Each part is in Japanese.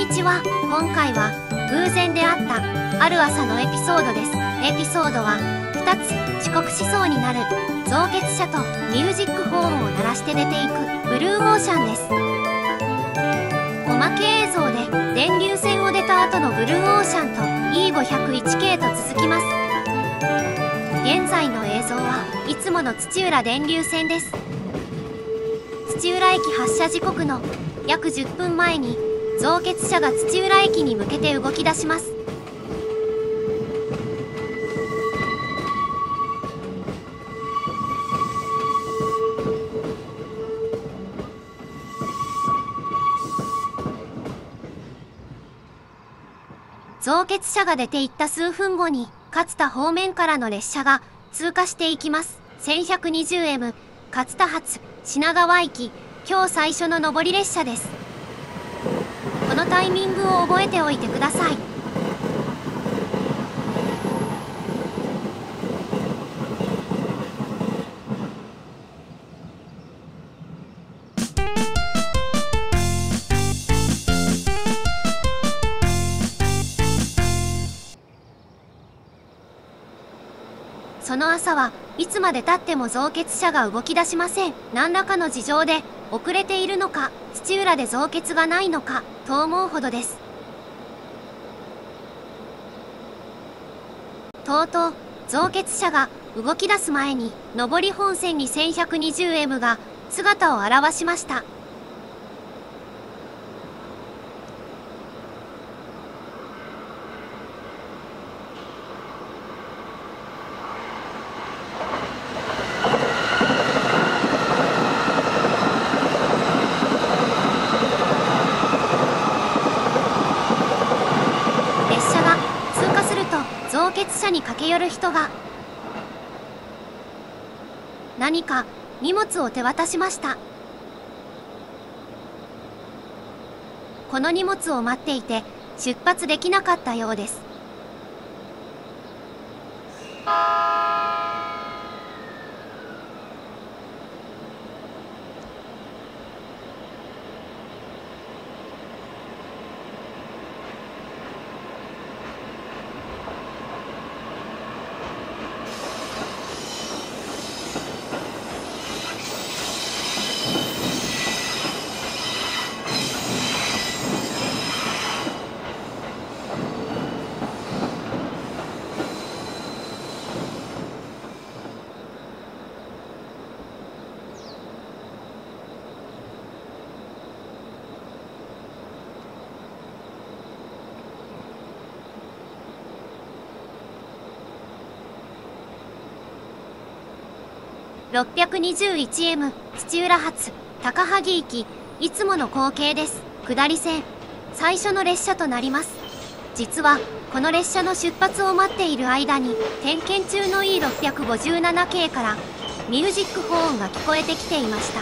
にちは。今回は偶然出会ったある朝のエピソードです。エピソードは2つ。遅刻しそうになる造血車とミュージックホーンを鳴らして出ていくブルーオーシャンです。おまけ映像で電流線を出た後のブルーオーシャンと E501 系と続きます。現在の映像はいつもの土浦電流線です。土浦駅発車時刻の約10分前に造血車が土浦駅に向けて動き出します。造血車が出て行った数分後に勝田方面からの列車が通過していきます。 1120M 勝田発品川駅、今日最初の上り列車です。このタイミングを覚えておいてください。その朝はいつまでたっても造血車が動き出しません。何らかの事情で遅れているのか、土浦で造血がないのかと思うほどです。とうとう造血車が動き出す前に上り本線に 1120M が姿を現しました。造血車に駆け寄る人が何か荷物を手渡しました。この荷物を待っていて出発できなかったようです。621M 土浦発高萩行き、いつもの光景です。下り線最初の列車となります。実はこの列車の出発を待っている間に点検中の E657 系からミュージックホーンが聞こえてきていました。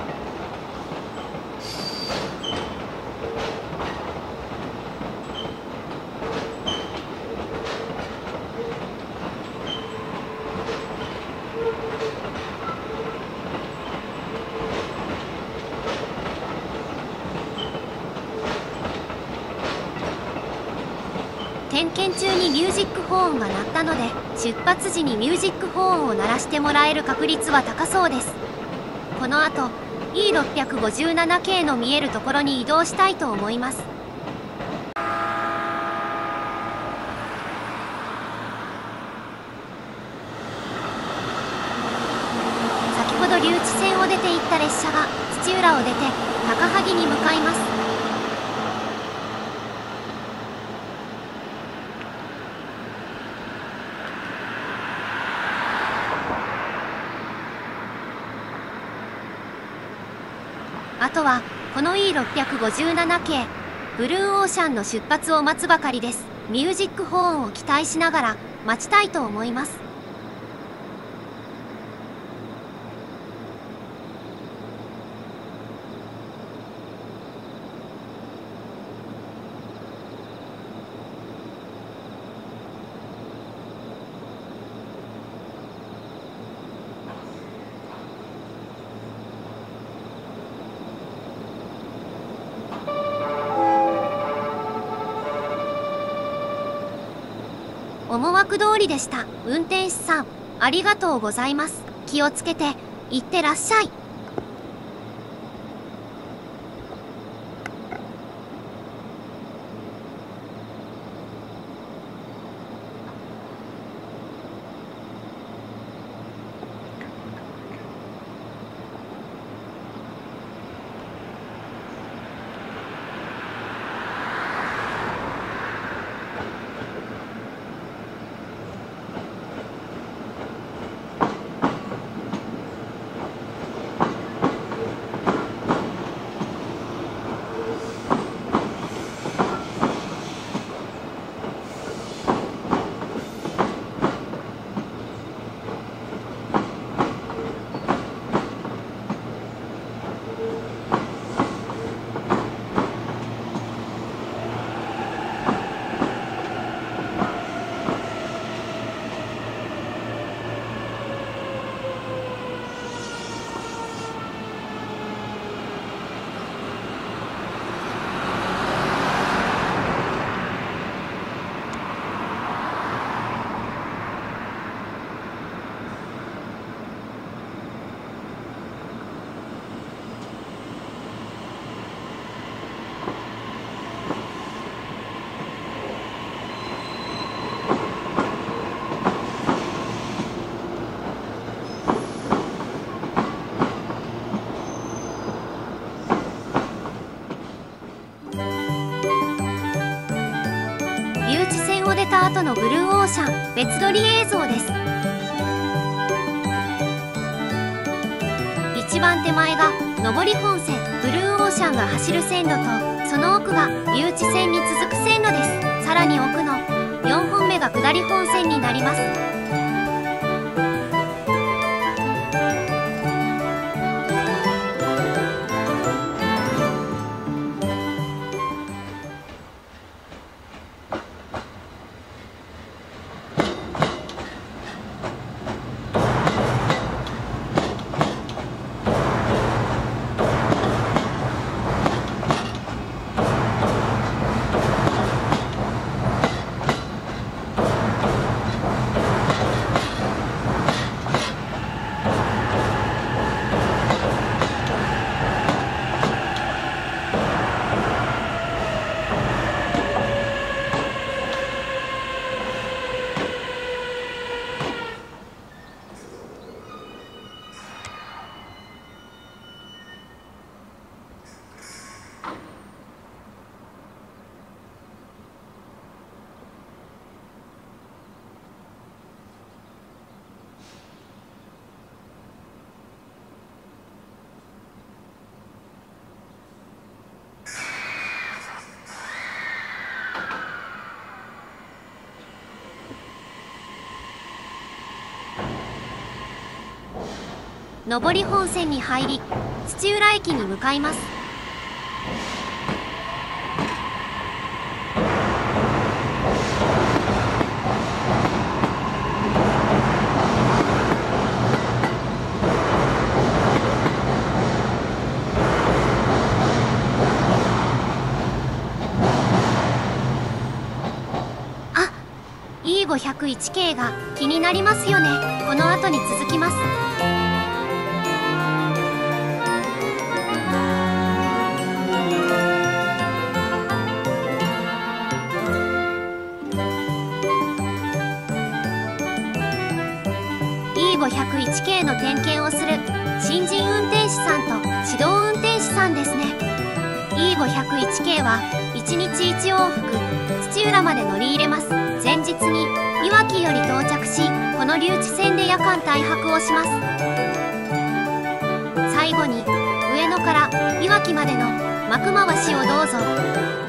点検中にミュージックホーンが鳴ったので、出発時にミュージックホーンを鳴らしてもらえる確率は高そうです。この後 E657 系の見えるところに移動したいと思います。先ほど留置線を出て行った列車が土浦を出て高萩に向かいます。あとはこの E657 系ブルーオーシャンの出発を待つばかりです。ミュージックホーンを期待しながら待ちたいと思います。 思惑通りでした。運転手さん、ありがとうございます。気をつけて、いってらっしゃい。留置線を出た後のブルーオーシャン別撮り映像です。一番手前が上り本線ブルーオーシャンが走る線路と、その奥が留置線に続く線路です。さらに奥の4本目が下り本線になります。上り本線に入り、土浦駅に向かいます。あ、E501 系が気になりますよね。この後に続きます。E501 系の点検をする新人運転手さんと指導運転手さんですね。E501 系は1日1往復土浦まで乗り入れます。前日にいわきより到着し、この留置線で夜間停泊をします。最後に上野からいわきまでの幕回しをどうぞ。